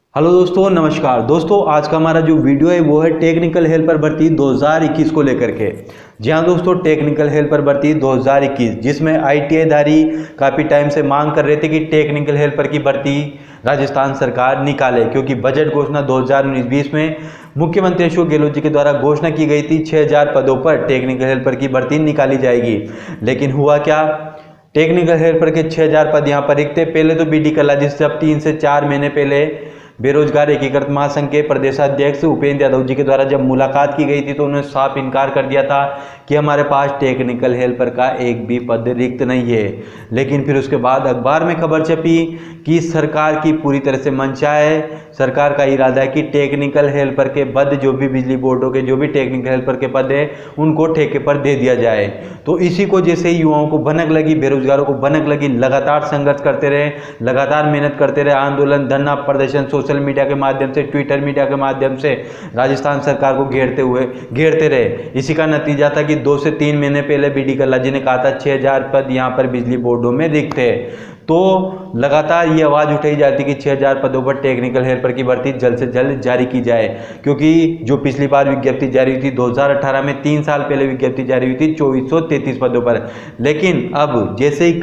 Hello दोस्तों, नमस्कार दोस्तों। आज का हमारा जो वीडियो है वो है टेक्निकल हेल्पर भर्ती 2021 को लेकर के। जी हाँ दोस्तों, टेक्निकल हेल्पर भर्ती 2021 जिसमें आईटीआई धारी काफ़ी टाइम से मांग कर रहे थे कि टेक्निकल हेल्पर की भर्ती राजस्थान सरकार निकाले, क्योंकि बजट घोषणा 2019-20 में मुख्यमंत्री अशोक गहलोत जी के द्वारा घोषणा की गई थी 6000 पदों पर टेक्निकल हेल्पर की भर्ती निकाली जाएगी। लेकिन हुआ क्या, टेक्निकल हेल्पर के 6000 पद यहाँ पर रिक्त थे। पहले तो बीडी कल्ला जी से अब 3 से 4 महीने पहले बेरोजगार एकीकृत महासंघ के प्रदेशाध्यक्ष उपेंद्र यादव जी के द्वारा जब मुलाकात की गई थी तो उन्होंने साफ इनकार कर दिया था कि हमारे पास टेक्निकल हेल्पर का एक भी पद रिक्त नहीं है। लेकिन फिर उसके बाद अखबार में खबर छपी कि सरकार की पूरी तरह से मंशा है, सरकार का इरादा है कि टेक्निकल हेल्पर के पद जो भी बिजली बोर्डों के जो भी टेक्निकल हेल्पर के पद है उनको ठेके पर दे दिया जाए। तो इसी को जैसे ही युवाओं को भनक लगी, बेरोजगारों को भनक लगी, लगातार संघर्ष करते रहे, लगातार मेहनत करते रहे, आंदोलन, धरना प्रदर्शन, सोशल मीडिया के माध्यम से, ट्विटर मीडिया के माध्यम से राजस्थान सरकार को घेरते रहे। इसी का नतीजा था कि 2 से 3 महीने पहले बीडी कल्ला जी ने कहा था 6000 पद यहाँ पर बिजली बोर्डों में रिक्त है। तो लगातार ये आवाज़ उठाई जाती कि 6000 पदों पर टेक्निकल हेल्पर की भर्ती जल्द से जल्द जारी की जाए, क्योंकि जो पिछली बार विज्ञप्ति जारी हुई थी 2018 में, 3 साल पहले विज्ञप्ति जारी हुई थी 2433 पदों पर। लेकिन अब जैसे ही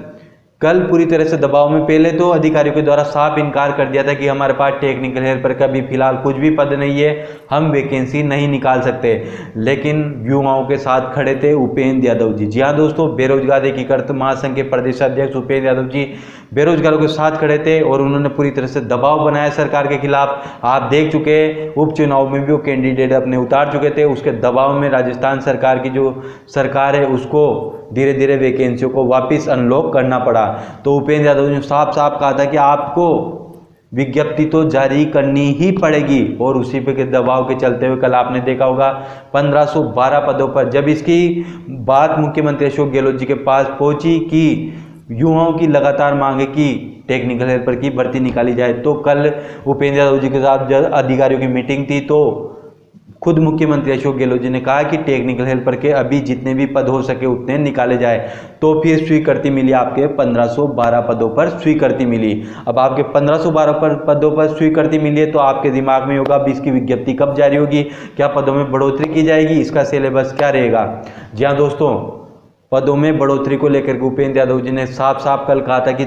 कल पूरी तरह से दबाव में, पहले तो अधिकारियों के द्वारा साफ इनकार कर दिया था कि हमारे पास टेक्निकल हेल्पर का भी फिलहाल कुछ भी पद नहीं है, हम वैकेंसी नहीं निकाल सकते। लेकिन युवाओं के साथ खड़े थे उपेंद्र यादव जी। जी हाँ दोस्तों, बेरोजगार एकीकृत महासंघ के प्रदेशाध्यक्ष उपेंद्र यादव जी बेरोजगारों के साथ खड़े थे और उन्होंने पूरी तरह से दबाव बनाया सरकार के खिलाफ। आप देख चुके, उपचुनाव में भी वो कैंडिडेट अपने उतार चुके थे। उसके दबाव में राजस्थान सरकार की जो सरकार है उसको धीरे धीरे वैकेंसियों को वापस अनलॉक करना पड़ा। तो उपेंद्र यादव ने साफ साफ कहा था कि आपको विज्ञप्ति तो जारी करनी ही पड़ेगी, और उसी पे के दबाव के चलते हुए कल आपने देखा होगा 1512 पदों पर जब इसकी बात मुख्यमंत्री अशोक गहलोत जी के पास पहुंची कि युवाओं की लगातार मांग है कि टेक्निकल हेल्पर की भर्ती निकाली जाए, तो कल उपेंद्र यादव जी के साथ जब अधिकारियों की मीटिंग थी तो खुद मुख्यमंत्री अशोक गहलोत जी ने कहा कि टेक्निकल हेल्पर के अभी जितने भी पद हो सके उतने निकाले जाए। तो फिर स्वीकृति मिली, आपके 1512 पदों पर स्वीकृति मिली। अब आपके 1512 पदों पर स्वीकृति मिली है तो आपके दिमाग में होगा अब इसकी विज्ञप्ति कब जारी होगी, क्या पदों में बढ़ोतरी की जाएगी, इसका सिलेबस क्या रहेगा। जी हाँ दोस्तों, पदों में बढ़ोतरी को लेकर के उपेंद्र यादव जी ने साफ साफ कल कहा था कि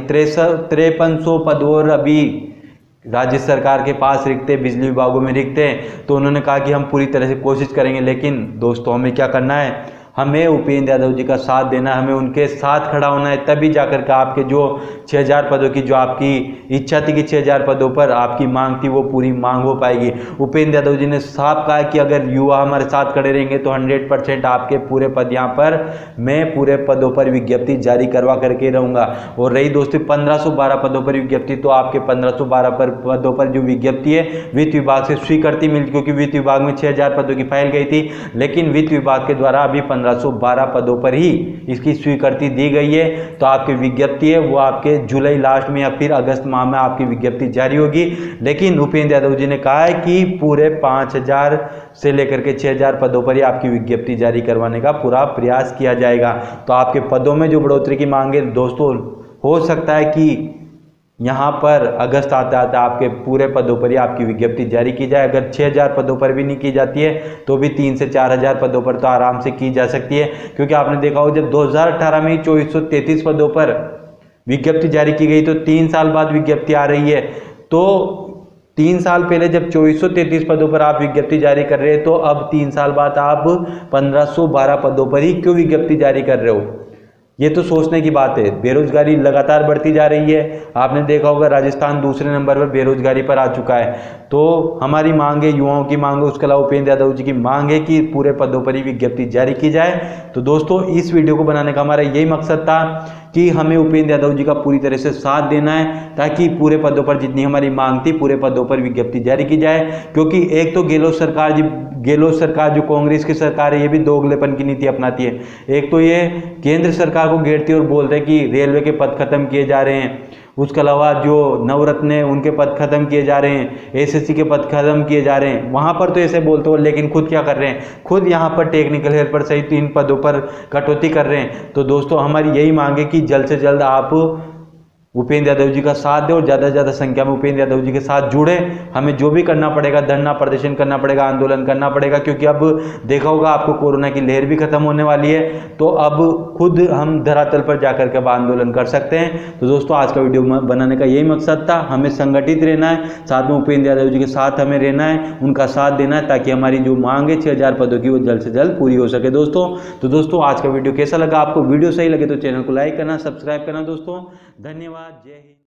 5300 पद और अभी राज्य सरकार के पास रिक्त है, बिजली विभागों में रिक्त है। तो उन्होंने कहा कि हम पूरी तरह से कोशिश करेंगे। लेकिन दोस्तों, हमें क्या करना है, हमें उपेंद्र यादव जी का साथ देना है, हमें उनके साथ खड़ा होना है, तभी जाकर के आपके जो 6000 पदों की जो आपकी इच्छा थी कि 6000 पदों पर आपकी मांग थी वो पूरी मांग हो पाएगी। उपेंद्र यादव जी ने साफ कहा कि अगर युवा हमारे साथ खड़े रहेंगे तो 100% आपके पूरे पद यहाँ पर मैं पूरे पदों पर विज्ञप्ति जारी करवा करके रहूँगा। और रही दोस्तों 1512 पदों पर विज्ञप्ति, तो आपके 1512 पदों पर जो विज्ञप्ति है वित्त विभाग से स्वीकृति मिली, क्योंकि वित्त विभाग में 6000 पदों की फाइल गई थी। लेकिन वित्त विभाग के द्वारा अभी 1512 पदों पर ही इसकी स्वीकृति दी गई है। तो आपकी विज्ञप्ति है वो आपके जुलाई लास्ट में या फिर अगस्त माह में आपकी विज्ञप्ति जारी होगी। लेकिन उपेंद्र यादव जी ने कहा है कि पूरे 5000 से लेकर के 6000 पदों पर ही आपकी विज्ञप्ति जारी करवाने का पूरा प्रयास किया जाएगा। तो आपके पदों में जो बढ़ोतरी की मांग है दोस्तों, हो सकता है कि यहाँ पर अगस्त आते आते आपके पूरे पदों पर ही आपकी विज्ञप्ति जारी की जाए। अगर 6000 पदों पर भी नहीं की जाती है तो भी 3 से 4000 पदों पर तो आराम से की जा सकती है, क्योंकि आपने देखा हो जब 2018 में 2433 पदों पर विज्ञप्ति जारी की गई तो 3 साल बाद विज्ञप्ति आ रही है। तो 3 साल पहले जब 2433 पदों पर आप विज्ञप्ति जारी कर रहे हैं तो अब 3 साल बाद आप 1512 पदों पर ही क्यों विज्ञप्ति जारी कर रहे हो, ये तो सोचने की बात है। बेरोजगारी लगातार बढ़ती जा रही है, आपने देखा होगा राजस्थान दूसरे नंबर पर बेरोजगारी पर आ चुका है। तो हमारी मांग है, युवाओं की मांग है, उसके अलावा उपेंद्र यादव जी की मांग है कि पूरे पदों पर ही विज्ञप्ति जारी की जाए। तो दोस्तों, इस वीडियो को बनाने का हमारा यही मकसद था कि हमें उपेंद्र यादव जी का पूरी तरह से साथ देना है, ताकि पूरे पदों पर जितनी हमारी मांग थी पूरे पदों पर विज्ञप्ति जारी की जाए। क्योंकि एक तो गहलोत सरकार जो कांग्रेस की सरकार है ये भी दोगलेपन की नीति अपनाती है। एक तो ये केंद्र सरकार को घेरती है और बोल रहे हैं कि रेलवे के पद खत्म किए जा रहे हैं, उसके अलावा जो नवरत्न है उनके पद खत्म किए जा रहे हैं, एसएससी के पद खत्म किए जा रहे हैं। वहां पर तो ऐसे बोलते हो, लेकिन खुद क्या कर रहे हैं, खुद यहाँ पर टेक्निकल हेल्पर सहित 3 पदों पर कटौती कर रहे हैं। तो दोस्तों, हमारी यही मांग है कि जल्द से जल्द आप उपेंद्र यादव जी का साथ दें और ज़्यादा से ज़्यादा संख्या में उपेंद्र यादव जी के साथ जुड़े। हमें जो भी करना पड़ेगा, धरना प्रदर्शन करना पड़ेगा, आंदोलन करना पड़ेगा, क्योंकि अब देखा होगा आपको कोरोना की लहर भी खत्म होने वाली है, तो अब खुद हम धरातल पर जाकर के अब आंदोलन कर सकते हैं। तो दोस्तों आज का वीडियो बनाने का यही मकसद था, हमें संगठित रहना है, साथ में उपेंद्र यादव जी के साथ हमें रहना है, उनका साथ देना है, ताकि हमारी जो मांग है 6000 पदों की वो जल्द से जल्द पूरी हो सके दोस्तों। तो दोस्तों आज का वीडियो कैसा लगा आपको? वीडियो सही लगे तो चैनल को लाइक करना, सब्सक्राइब करना दोस्तों। धन्यवाद। जय हिंद।